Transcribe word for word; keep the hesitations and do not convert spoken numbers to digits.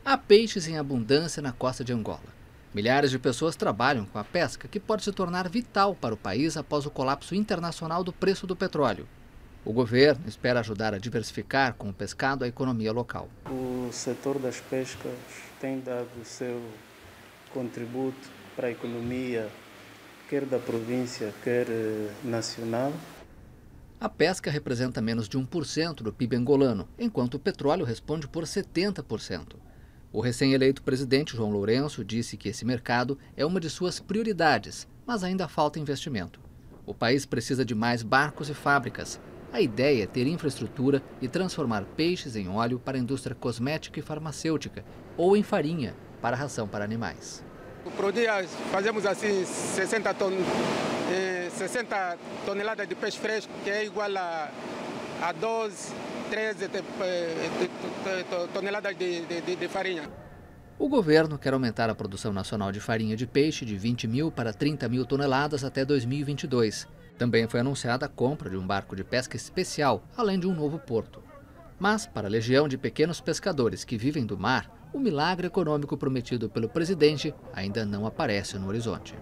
Há peixes em abundância na costa de Angola. Milhares de pessoas trabalham com a pesca, que pode se tornar vital para o país após o colapso internacional do preço do petróleo. O governo espera ajudar a diversificar com o pescado a economia local. O setor das pescas tem dado o seu contributo para a economia, quer da província, quer nacional. A pesca representa menos de um por cento do P I B angolano, enquanto o petróleo responde por setenta por cento. O recém-eleito presidente João Lourenço disse que esse mercado é uma de suas prioridades, mas ainda falta investimento. O país precisa de mais barcos e fábricas. A ideia é ter infraestrutura e transformar peixes em óleo para a indústria cosmética e farmacêutica ou em farinha para a ração para animais. Por dia fazemos assim sessenta, ton... eh, sessenta toneladas de peixe fresco, que é igual a, a doze, treze toneladas de, de, de farinha. O governo quer aumentar a produção nacional de farinha de peixe de vinte mil para trinta mil toneladas até dois mil e vinte e dois. Também foi anunciada a compra de um barco de pesca especial, além de um novo porto. Mas, para a legião de pequenos pescadores que vivem do mar, o milagre econômico prometido pelo presidente ainda não aparece no horizonte.